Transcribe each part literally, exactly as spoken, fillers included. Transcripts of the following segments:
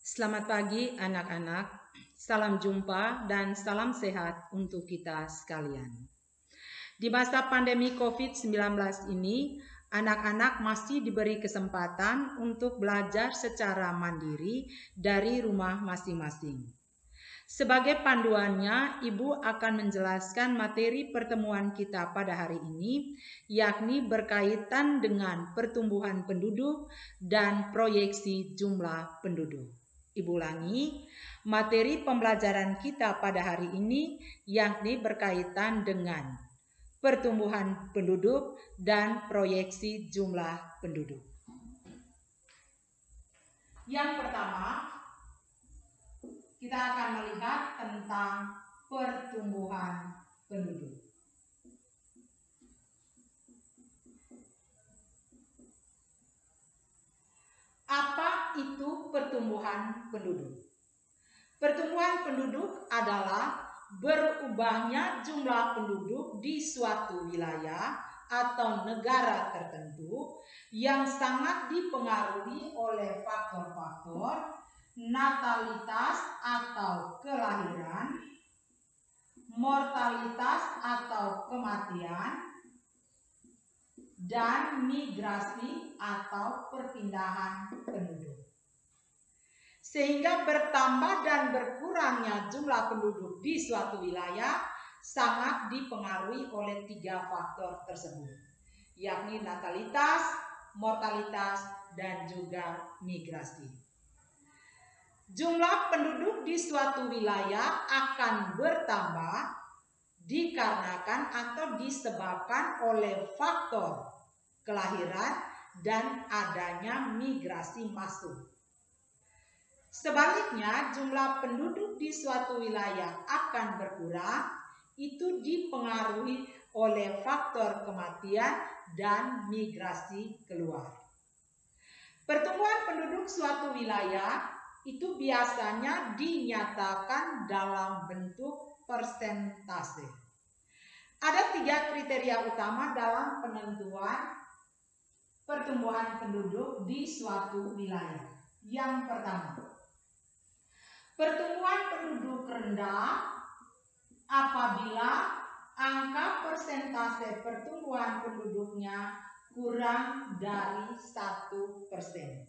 Selamat pagi anak-anak, salam jumpa dan salam sehat untuk kita sekalian. Di masa pandemi covid sembilan belas ini, anak-anak masih diberi kesempatan untuk belajar secara mandiri dari rumah masing-masing. Sebagai panduannya, Ibu akan menjelaskan materi pertemuan kita pada hari ini, yakni berkaitan dengan pertumbuhan penduduk dan proyeksi jumlah penduduk. Ibu ulangi, materi pembelajaran kita pada hari ini yakni berkaitan dengan pertumbuhan penduduk dan proyeksi jumlah penduduk. Yang pertama, kita akan melihat tentang pertumbuhan penduduk. Apa itu pertumbuhan penduduk? Pertumbuhan penduduk adalah berubahnya jumlah penduduk di suatu wilayah atau negara tertentu yang sangat dipengaruhi oleh faktor-faktor natalitas atau kelahiran, mortalitas atau kematian, dan migrasi atau perpindahan penduduk. Sehingga bertambah dan berkurangnya jumlah penduduk di suatu wilayah sangat dipengaruhi oleh tiga faktor tersebut, yakni natalitas, mortalitas, dan juga migrasi. Jumlah penduduk di suatu wilayah akan bertambah dikarenakan atau disebabkan oleh faktor kelahiran dan adanya migrasi masuk. Sebaliknya, jumlah penduduk di suatu wilayah akan berkurang, itu dipengaruhi oleh faktor kematian dan migrasi keluar. Pertumbuhan penduduk suatu wilayah itu biasanya dinyatakan dalam bentuk persentase. Ada tiga kriteria utama dalam penentuan pertumbuhan penduduk di suatu wilayah. Yang pertama, pertumbuhan penduduk rendah apabila angka persentase pertumbuhan penduduknya kurang dari satu persen.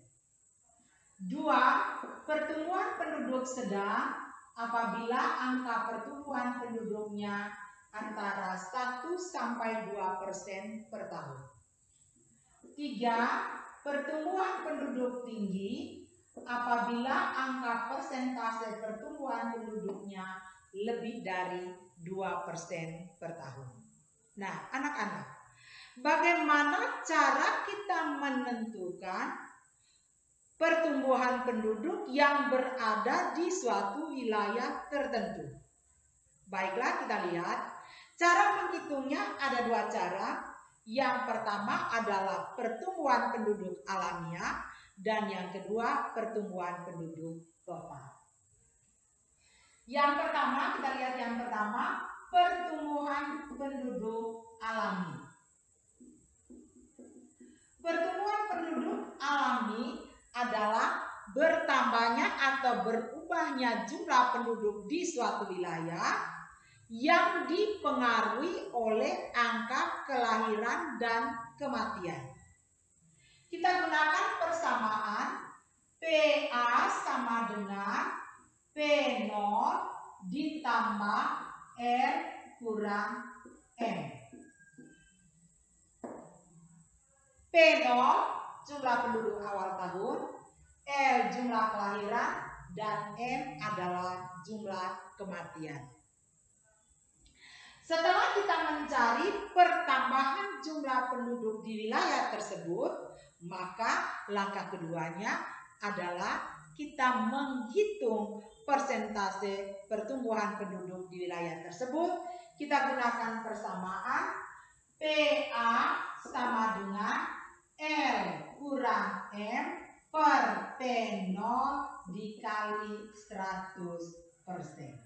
Dua, pertumbuhan penduduk sedang apabila angka pertumbuhan penduduknya antara satu sampai dua persen per tahun. Tiga, pertumbuhan penduduk tinggi apabila angka persentase pertumbuhan penduduknya lebih dari dua persen per tahun. Nah, anak-anak, bagaimana cara kita menentukan pertumbuhan penduduk yang berada di suatu wilayah tertentu? Baiklah, kita lihat. Cara menghitungnya ada dua cara. Yang pertama adalah pertumbuhan penduduk alamiah dan yang kedua pertumbuhan penduduk total. Yang pertama, kita lihat yang pertama, pertumbuhan penduduk alami. Pertumbuhan penduduk alami adalah bertambahnya atau berubahnya jumlah penduduk di suatu wilayah yang dipengaruhi oleh angka kelahiran dan kematian. Kita gunakan persamaan P A sama dengan P nol ditambah R kurang M. P nol jumlah penduduk awal tahun, L jumlah kelahiran, dan M adalah jumlah kematian. Setelah kita mencari pertambahan jumlah penduduk di wilayah tersebut, maka langkah keduanya adalah kita menghitung persentase pertumbuhan penduduk di wilayah tersebut. Kita gunakan persamaan P A sama dengan L kurang M per P nol dikali seratus persen.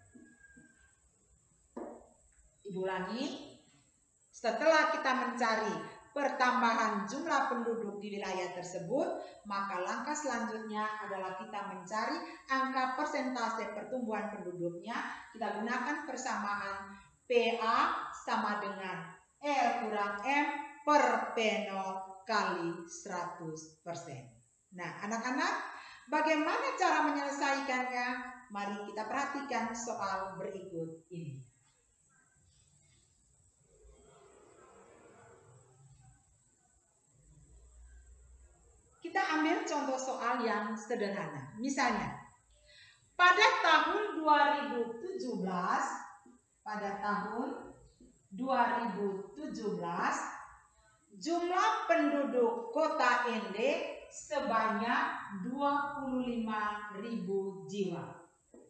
Ibu ulangi, setelah kita mencari pertambahan jumlah penduduk di wilayah tersebut, maka langkah selanjutnya adalah kita mencari angka persentase pertumbuhan penduduknya. Kita gunakan persamaan P A sama dengan L kurang M per P nol kali seratus persen. Nah, anak-anak, bagaimana cara menyelesaikannya? Mari kita perhatikan soal berikut ini. Kita ambil contoh soal yang sederhana. Misalnya, pada tahun dua ribu tujuh belas, pada tahun dua ribu tujuh belas, jumlah penduduk kota Ende sebanyak dua puluh lima ribu jiwa.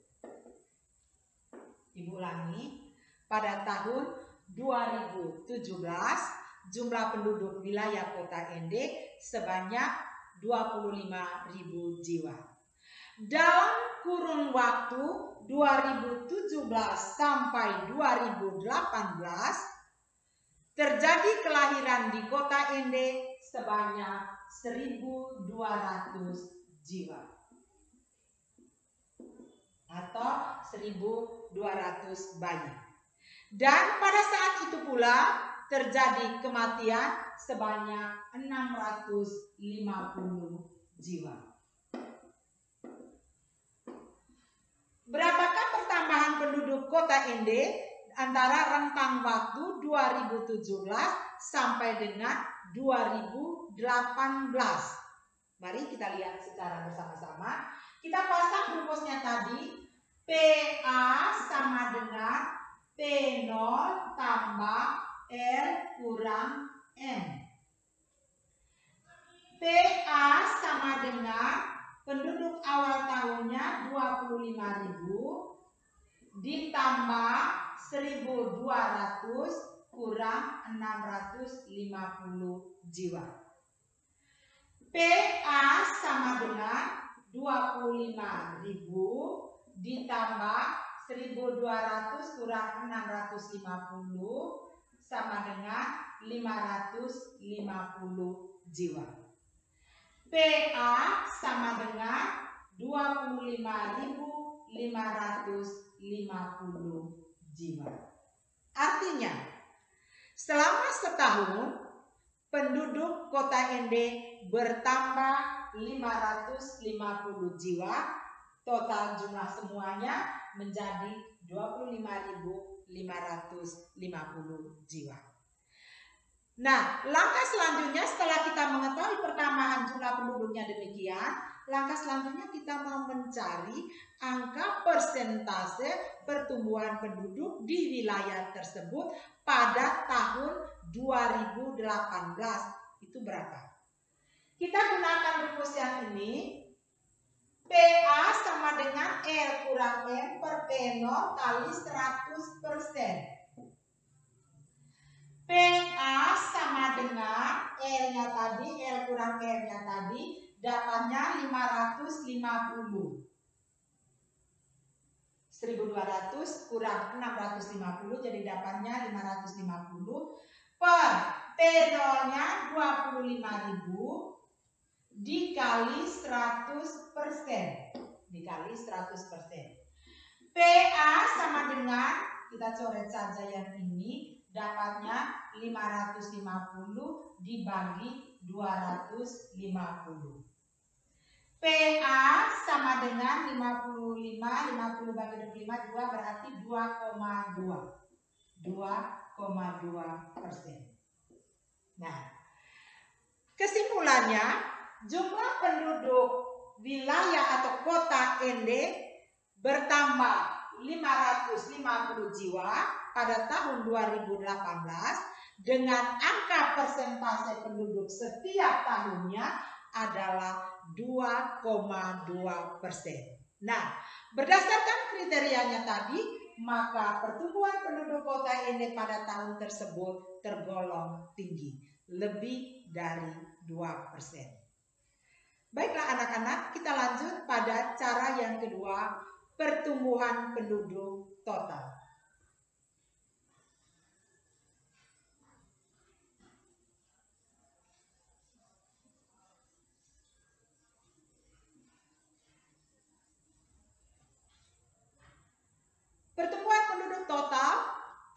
Ibu ulangi, pada tahun dua ribu tujuh belas, jumlah penduduk wilayah kota Ende sebanyak dua puluh lima ribu jiwa. Dalam kurun waktu dua ribu tujuh belas sampai dua ribu delapan belas terjadi kelahiran di kota Ende sebanyak seribu dua ratus jiwa atau seribu dua ratus bayi. Dan pada saat itu pula terjadi kematian sebanyak enam ratus lima puluh jiwa. Berapakah pertambahan penduduk kota Ende antara rentang waktu dua ribu tujuh belas sampai dengan dua ribu delapan belas? Mari kita lihat secara bersama-sama. Kita pasang rumusnya tadi. P A sama dengan P nol tambah L kurang M. P A sama dengan penduduk awal tahunnya dua puluh lima ribu ditambah seribu dua ratus kurang enam ratus lima puluh jiwa. P A sama dengan dua puluh lima ribu ditambah seribu dua ratus kurang enam ratus lima puluh sama dengan lima ratus lima puluh jiwa. P A sama dengan dua puluh lima ribu lima ratus lima puluh jiwa. Artinya, selama setahun penduduk kota Ende bertambah lima ratus lima puluh jiwa. Total jumlah semuanya menjadi dua puluh lima ribu lima ratus lima puluh jiwa. Nah, langkah selanjutnya setelah kita mengetahui pertambahan jumlah penduduknya demikian, langkah selanjutnya kita mau mencari angka persentase pertumbuhan penduduk di wilayah tersebut pada tahun dua ribu delapan belas. Itu berapa? Kita gunakan rumus yang ini. P A sama dengan L kurang M per P nol kali seratus persen. P A sama dengan L-nya tadi, L kurang M-nya tadi, dapatnya lima ratus lima puluh. seribu dua ratus kurang enam ratus lima puluh, jadi dapatnya lima ratus lima puluh. Per P nol-nya dua puluh lima ribu dikali seratus persen. Dikali seratus persen. P A sama dengan, kita coret saja yang ini, dapatnya lima ratus lima puluh dibagi dua ratus lima puluh. P A sama dengan lima puluh lima, lima puluh bagi dua puluh lima, dua berarti dua koma dua. dua koma dua persen. Nah, kesimpulannya, jumlah penduduk wilayah atau kota Ende bertambah lima ratus lima puluh jiwa pada tahun dua ribu delapan belas dengan angka persentase penduduk setiap tahunnya adalah dua koma dua persen. Nah, berdasarkan kriterianya tadi, maka pertumbuhan penduduk kota Ende pada tahun tersebut tergolong tinggi, lebih dari dua persen. Baiklah anak-anak, kita lanjut pada cara yang kedua, pertumbuhan penduduk total.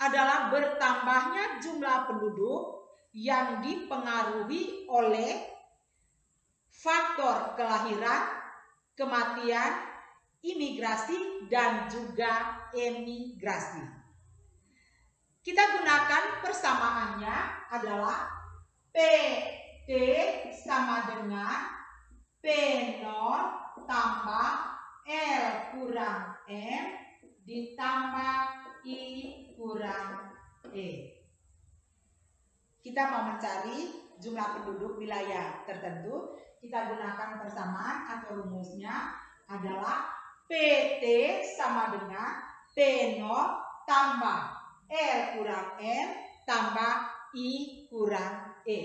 adalah bertambahnya jumlah penduduk yang dipengaruhi oleh faktor kelahiran, kematian, imigrasi, dan juga emigrasi. Kita gunakan persamaannya adalah P T sama dengan P nol tambah L kurang M ditambah I kurang E. Kita mau mencari jumlah penduduk wilayah tertentu, kita gunakan persamaan atau rumusnya adalah P T sama dengan P nol tambah L kurang M tambah I kurang E.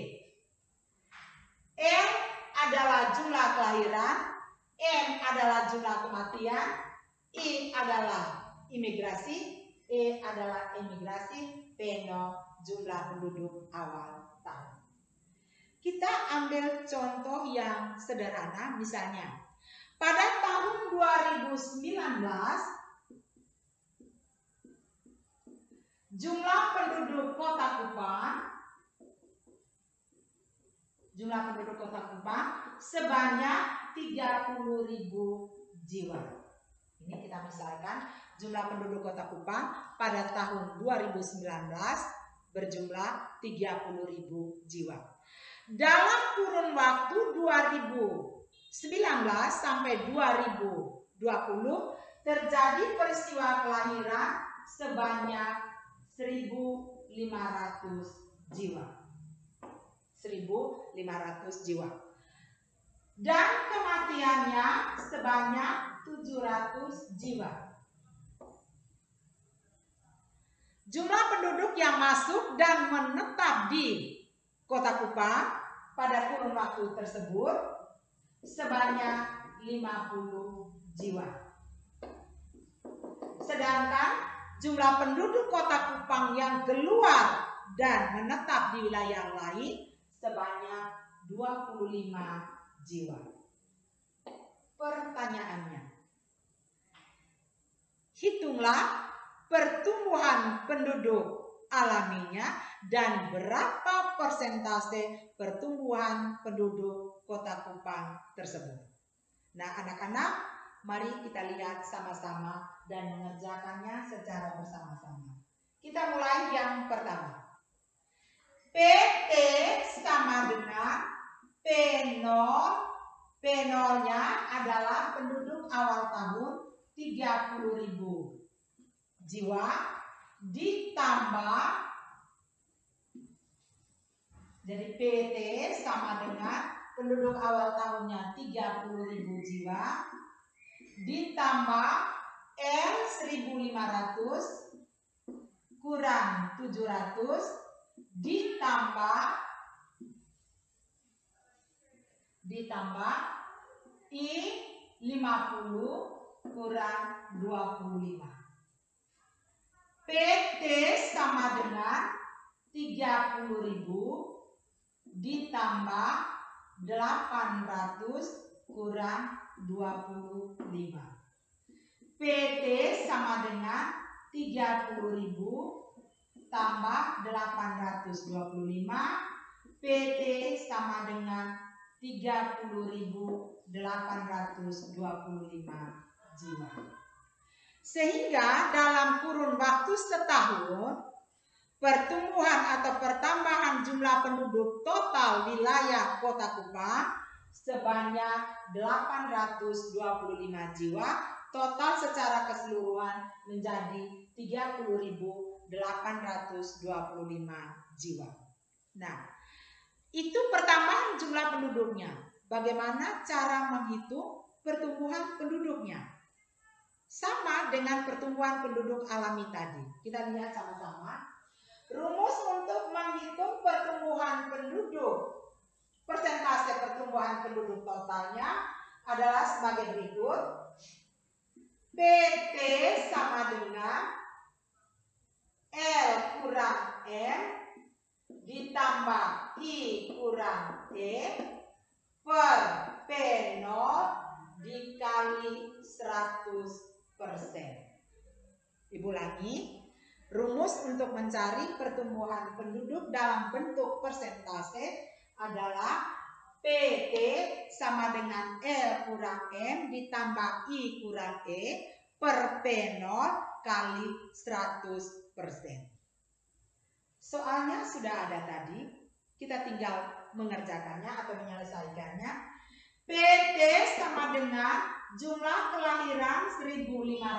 L adalah jumlah kelahiran, M adalah jumlah kematian, I adalah imigrasi, E adalah emigrasi, P nol jumlah penduduk awal tahun. Kita ambil contoh yang sederhana, misalnya pada tahun dua ribu sembilan belas jumlah penduduk Kota Kupang jumlah penduduk Kota Kupang sebanyak tiga puluh ribu jiwa. Ini kita misalkan jumlah penduduk Kota Kupang pada tahun dua ribu sembilan belas berjumlah tiga puluh ribu jiwa. Dalam kurun waktu dua ribu sembilan belas sampai dua ribu dua puluh terjadi peristiwa kelahiran sebanyak seribu lima ratus jiwa. seribu lima ratus jiwa. Dan kematiannya sebanyak tujuh ratus jiwa. Jumlah penduduk yang masuk dan menetap di Kota Kupang pada kurun waktu tersebut sebanyak lima puluh jiwa. Sedangkan jumlah penduduk Kota Kupang yang keluar dan menetap di wilayah lain sebanyak dua puluh lima jiwa. Pertanyaannya, hitunglah pertumbuhan penduduk alaminya dan berapa persentase pertumbuhan penduduk Kota Kupang tersebut. Nah, anak-anak, mari kita lihat sama-sama dan mengerjakannya secara bersama-sama. Kita mulai yang pertama. P T sama dengan P nol. P nol-nya adalah penduduk awal tahun tiga puluh ribu jiwa ditambah, jadi P T sama dengan penduduk awal tahunnya tiga puluh ribu jiwa ditambah L seribu lima ratus kurang tujuh ratus ditambah ditambah I lima puluh kurang dua puluh lima. P T sama dengan tiga puluh ribu ditambah delapan ratus kurang dua puluh lima. P T sama dengan tiga puluh ribu tambah delapan ratus dua puluh lima. P T sama dengan tiga puluh ribu delapan ratus dua puluh lima jiwa. Sehingga dalam kurun waktu setahun, pertumbuhan atau pertambahan jumlah penduduk total wilayah Kota Kupang sebanyak delapan ratus dua puluh lima jiwa, total secara keseluruhan menjadi tiga puluh ribu delapan ratus dua puluh lima jiwa. Nah, itu pertambahan jumlah penduduknya. Bagaimana cara menghitung pertumbuhan penduduknya? Sama dengan pertumbuhan penduduk alami tadi. Kita lihat sama-sama. Rumus untuk menghitung pertumbuhan penduduk, persentase pertumbuhan penduduk totalnya adalah sebagai berikut. P T sama dengan L kurang M ditambah I kurang E per P nol dikali seratus persen. Ibu ulangi, P Rumus untuk mencari pertumbuhan penduduk dalam bentuk persentase adalah P T sama dengan L kurang M ditambah I kurang E per P nol kali seratus persen. Soalnya sudah ada tadi, kita tinggal mengerjakannya atau menyelesaikannya. P T sama dengan jumlah kelahiran seribu lima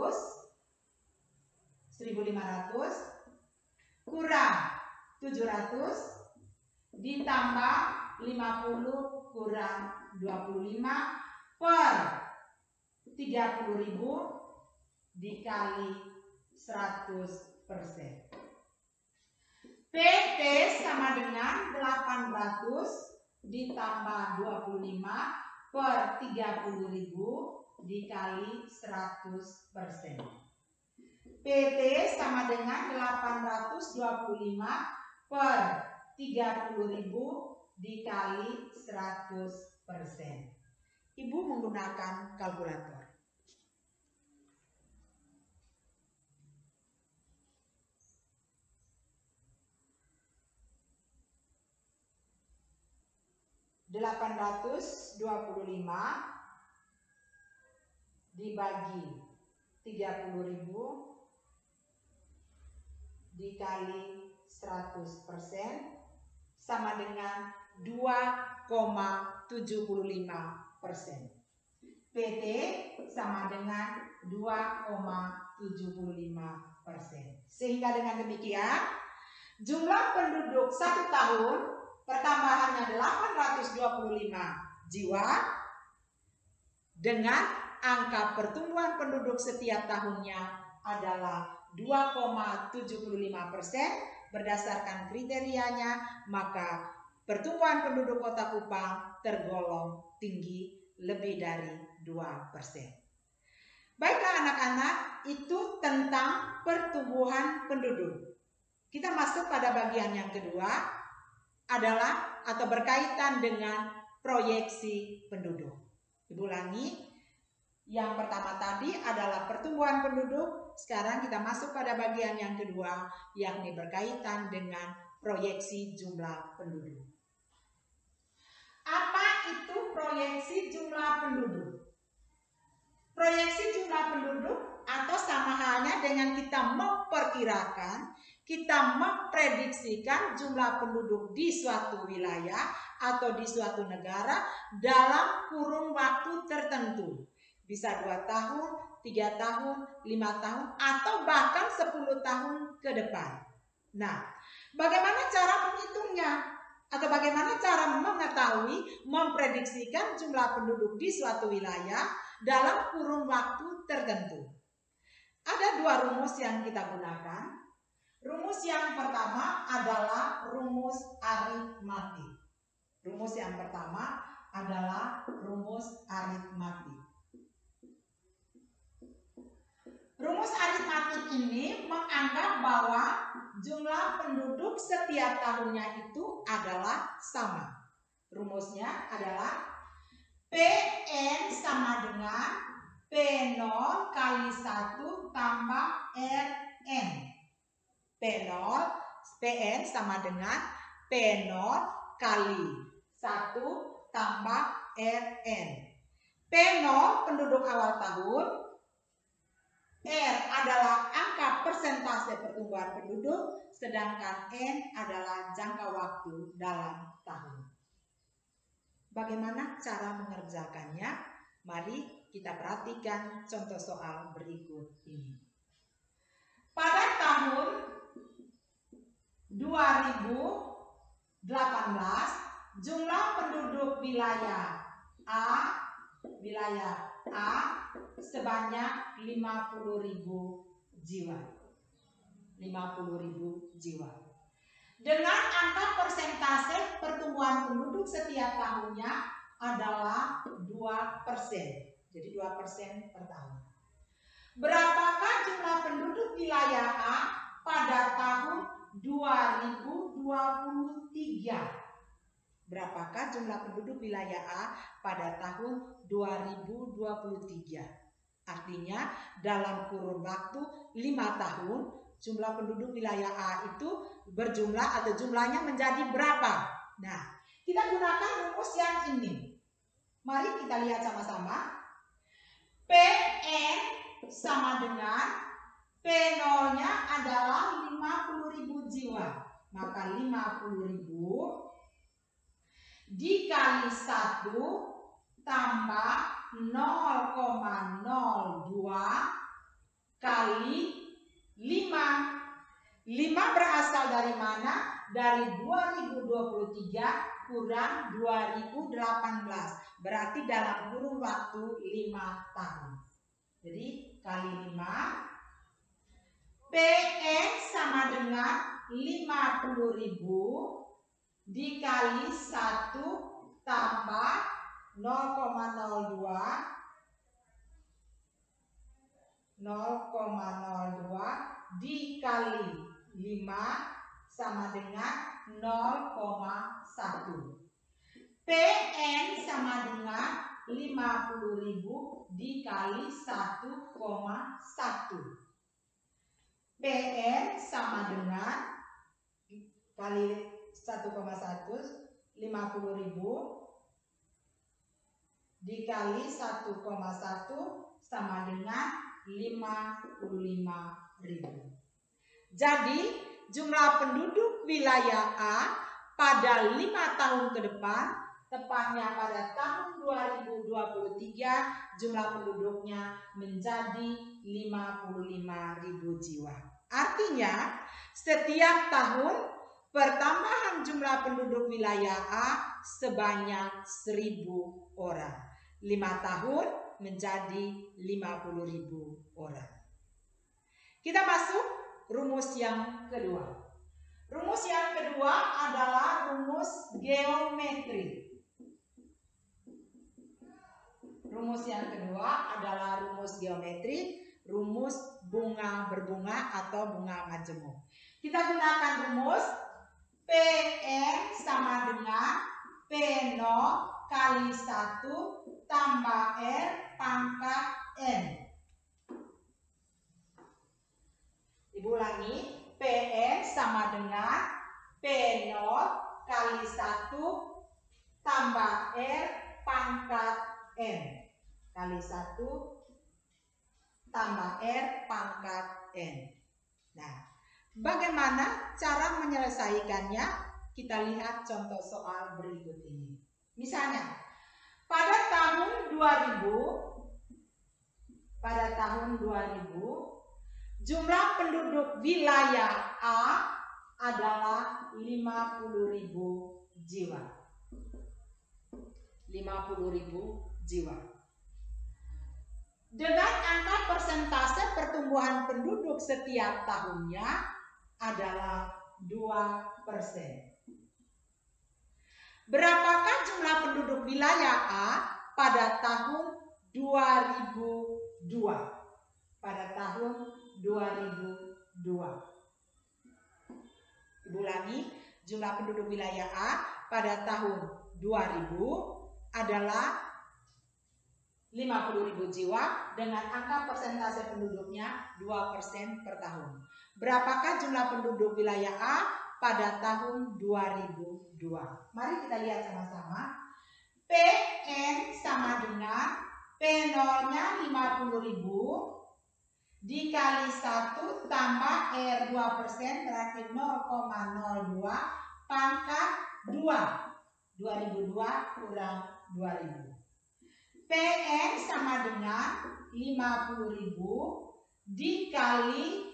ratus kurang tujuh ratus ditambah lima puluh kurang dua puluh lima per tiga puluh ribu dikali seratus persen. P T sama dengan delapan ratus ditambah dua puluh lima per tiga puluh ribu dikali seratus persen. P T sama dengan delapan ratus dua puluh lima per tiga puluh ribu dikali seratus persen. Ibu menggunakan kalkulator. delapan ratus dua puluh lima dibagi tiga puluh ribu dikali seratus persen sama dengan dua koma tujuh lima persen. P T sama dengan dua koma tujuh lima persen. Sehingga dengan demikian jumlah penduduk satu tahun pertambahannya delapan ratus dua puluh lima jiwa dengan angka pertumbuhan penduduk setiap tahunnya adalah dua koma tujuh lima persen berdasarkan kriterianya, maka pertumbuhan penduduk Kota Kupang tergolong tinggi lebih dari dua persen. Baiklah anak-anak, itu tentang pertumbuhan penduduk. Kita masuk pada bagian yang kedua, adalah atau berkaitan dengan proyeksi penduduk. Ibu ulangi, yang pertama tadi adalah pertumbuhan penduduk. Sekarang kita masuk pada bagian yang kedua, yakni berkaitan dengan proyeksi jumlah penduduk. Apa itu proyeksi jumlah penduduk? Proyeksi jumlah penduduk atau sama halnya dengan kita memperkirakan, kita memprediksikan jumlah penduduk di suatu wilayah atau di suatu negara dalam kurun waktu tertentu. Bisa dua tahun, tiga tahun, lima tahun, atau bahkan sepuluh tahun ke depan. Nah, bagaimana cara menghitungnya? Atau bagaimana cara mengetahui, memprediksikan jumlah penduduk di suatu wilayah dalam kurun waktu tertentu? Ada dua rumus yang kita gunakan. Rumus yang pertama adalah rumus aritmatik. Rumus yang pertama adalah rumus aritmatik. Rumus aritmatik ini menganggap bahwa jumlah penduduk setiap tahunnya itu adalah sama. Rumusnya adalah P N sama dengan P nol kali satu tambah R N. P nol, P N sama dengan P nol kali satu tambah R N. P nol penduduk awal tahun, R adalah angka persentase pertumbuhan penduduk, sedangkan N adalah jangka waktu dalam tahun. Bagaimana cara mengerjakannya? Mari kita perhatikan contoh soal berikut ini. Pada tahun dua ribu delapan belas, jumlah penduduk wilayah A, wilayah A sebanyak lima puluh ribu jiwa. lima puluh ribu jiwa. Dengan angka persentase pertumbuhan penduduk setiap tahunnya adalah dua persen. Jadi dua persen per tahun. Berapakah jumlah penduduk wilayah A pada tahun dua ribu dua puluh tiga? Berapakah jumlah penduduk wilayah A pada tahun dua ribu dua puluh tiga? Artinya dalam kurun waktu lima tahun Jumlah penduduk wilayah A itu berjumlah atau jumlahnya menjadi berapa? Nah, kita gunakan rumus yang ini. Mari kita lihat sama-sama. P N sama dengan P nol-nya adalah lima puluh ribu jiwa. Maka lima puluh ribu dikali satu tambah nol koma nol dua kali lima. lima berasal dari mana? Dari dua ribu dua puluh tiga kurang dua ribu delapan belas. Berarti dalam kurun waktu lima tahun. Jadi kali lima. P N sama dengan lima puluh ribu dikali satu tambah nol koma nol dua nol koma nol dua dikali lima sama dengan nol koma satu. P N sama dengan lima puluh ribu dikali satu koma satu. P N sama dengan kali satu koma satu, lima puluh ribu dikali satu koma satu sama dengan lima puluh lima ribu. Jadi jumlah penduduk wilayah A pada lima tahun ke depan, tepatnya pada tahun dua ribu dua puluh tiga, jumlah penduduknya menjadi lima puluh lima ribu jiwa. Artinya, setiap tahun pertambahan jumlah penduduk wilayah A sebanyak seribu orang. lima tahun menjadi lima puluh ribu orang. Kita masuk rumus yang kedua. Rumus yang kedua adalah rumus geometri. Rumus yang kedua adalah rumus geometri, rumus bunga berbunga atau bunga majemuk. Kita gunakan rumus P N sama dengan P nol kali satu tambah R pangkat N. Ibu ulangi, P N sama dengan P nol kali satu tambah R pangkat N. Kali satu tambah R pangkat N. Nah, bagaimana cara menyelesaikannya? Kita lihat contoh soal berikut ini. Misalnya, pada tahun dua ribu, pada tahun dua ribu, jumlah penduduk wilayah A adalah lima puluh ribu jiwa. lima puluh ribu jiwa. Dengan angka persentase pertumbuhan penduduk setiap tahunnya adalah dua persen. Berapakah jumlah penduduk wilayah A pada tahun dua ribu dua? Pada tahun dua ribu dua. Ibu ulangi, jumlah penduduk wilayah A pada tahun dua ribu adalah lima puluh ribu jiwa dengan angka persentase penduduknya dua persen per tahun. Berapakah jumlah penduduk wilayah A pada tahun dua ribu dua? Mari kita lihat sama-sama. P N sama dengan P nol-nya lima puluh ribu dikali satu tambah R dua persen berarti nol koma nol dua pangkat dua. dua ribu dua kurang dua ribu. P N sama dengan lima puluh ribu dikali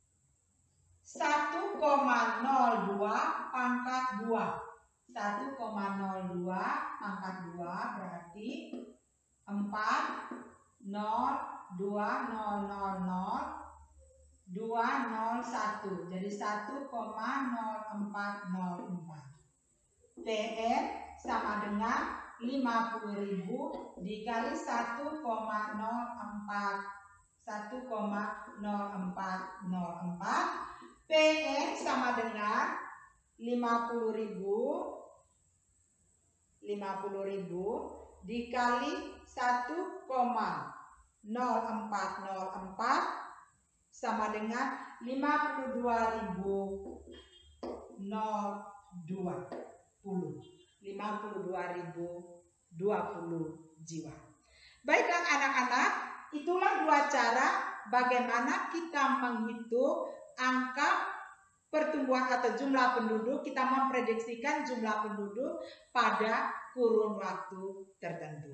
satu koma nol dua pangkat dua. satu koma nol dua pangkat dua berarti empat nol dua nol nol nol dua nol satu. Jadi satu koma nol empat nol empat. P N sama dengan lima puluh ribu dikali satu koma nol empat nol empat. P N sama dengan lima puluh ribu dikali satu koma nol empat nol empat sama dengan lima puluh dua ribu dua puluh. lima puluh dua ribu dua puluh jiwa. Baiklah anak-anak, itulah dua cara bagaimana kita menghitung angka pertumbuhan atau jumlah penduduk. Kita memprediksikan jumlah penduduk pada kurun waktu tertentu.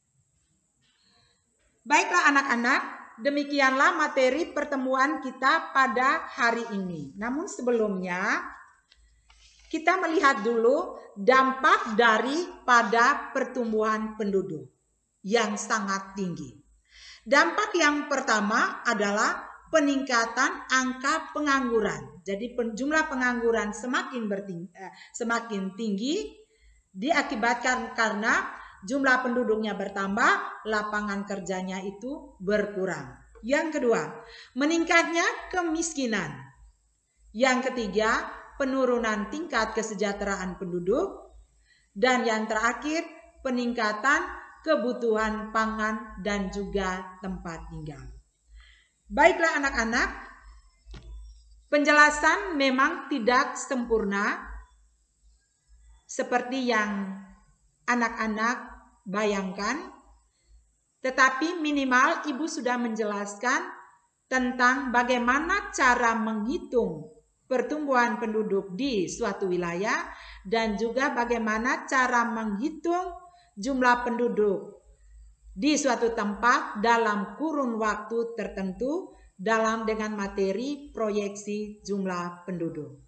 Baiklah anak-anak, demikianlah materi pertemuan kita pada hari ini. Namun sebelumnya, kita melihat dulu dampak daripada pertumbuhan penduduk yang sangat tinggi. Dampak yang pertama adalah peningkatan angka pengangguran. Jadi jumlah pengangguran semakin bertinggi, eh, semakin tinggi diakibatkan karena jumlah penduduknya bertambah, lapangan kerjanya itu berkurang. Yang kedua, meningkatnya kemiskinan. Yang ketiga, penurunan tingkat kesejahteraan penduduk. Dan yang terakhir, peningkatan kebutuhan pangan dan juga tempat tinggal. Baiklah anak-anak, penjelasan memang tidak sempurna seperti yang anak-anak bayangkan, tetapi minimal Ibu sudah menjelaskan tentang bagaimana cara menghitung pertumbuhan penduduk di suatu wilayah dan juga bagaimana cara menghitung jumlah penduduk di suatu tempat dalam kurun waktu tertentu dalam dengan materi proyeksi jumlah penduduk.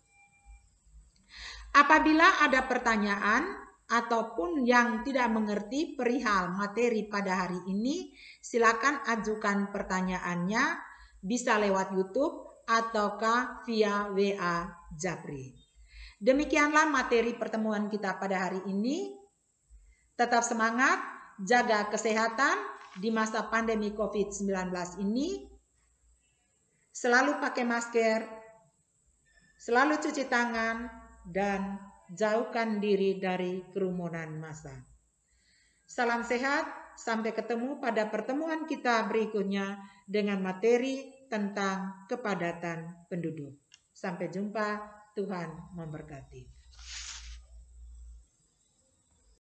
Apabila ada pertanyaan ataupun yang tidak mengerti perihal materi pada hari ini, silakan ajukan pertanyaannya bisa lewat YouTube ataukah via W A Japri. Demikianlah materi pertemuan kita pada hari ini. Tetap semangat, jaga kesehatan di masa pandemi covid sembilan belas ini. Selalu pakai masker, selalu cuci tangan, dan jauhkan diri dari kerumunan massa. Salam sehat, sampai ketemu pada pertemuan kita berikutnya dengan materi tentang kepadatan penduduk. Sampai jumpa, Tuhan memberkati.